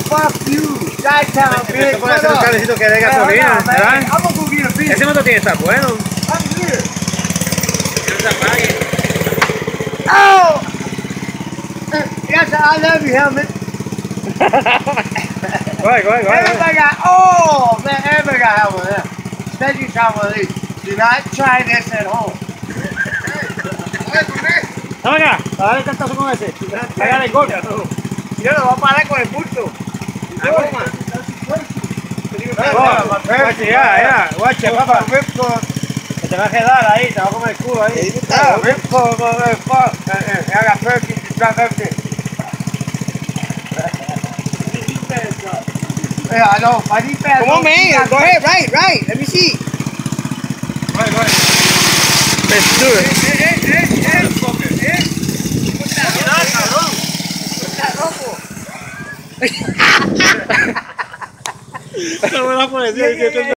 fuck you. Chi-town, bitch. Esto puede ser un cablecito que dé gasolina, ¿verdad? I'm gonna go get a bitch. Ese motor tiene que estar bueno. I'm here. Que no se apague. Oh! Yes, I love you, helmet. Go ahead. Everybody got, oh, man, everybody got helmet, yeah. Especially Chavalier. Do not try this at home. Dame acá, a darle cantazo con ese. Hágale el golpe. Yo lo voy a parar con el bulto. La goma. Ya, guacha, papá. Que te va a quedar ahí, te va a comer el culo ahí. Ripcord, motherfucker. I got Perkins to drop everything. Yeah, I know. I need fast. Come on, man. Go ahead. Right. Let me see. Go ahead. Let's do it.